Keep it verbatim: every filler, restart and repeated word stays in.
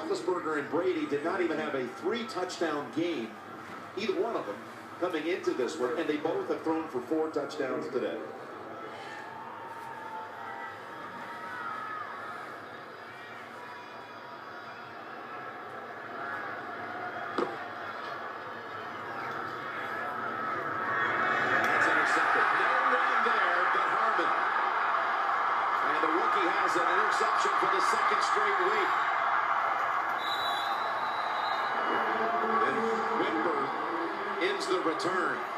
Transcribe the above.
Roethlisberger and Brady did not even have a three-touchdown game, either one of them, coming into this one, and they both have thrown for four touchdowns today. That's intercepted. No run there, but Harmon. And the rookie has an interception for the second straight week. And Whitburn ends the return.